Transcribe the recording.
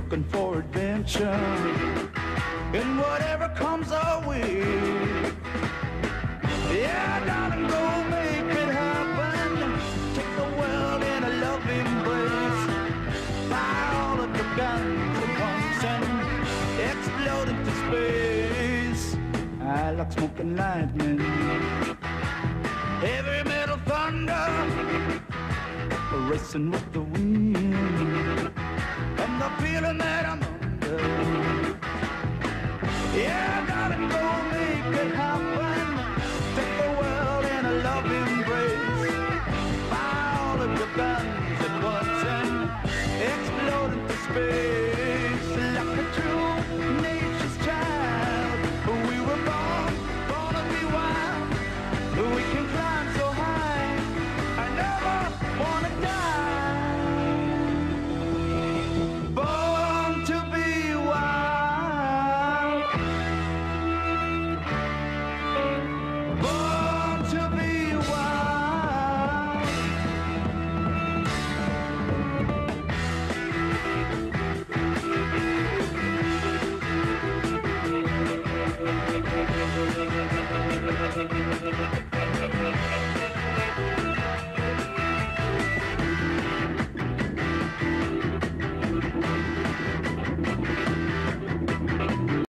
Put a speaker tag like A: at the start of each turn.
A: looking for adventure in whatever comes our way. Yeah, darling, go make it happen. Take the world in a loving embrace. Fire all of the guns at once and explode into space. I like smoking lightning, heavy metal thunder, racing with the wind.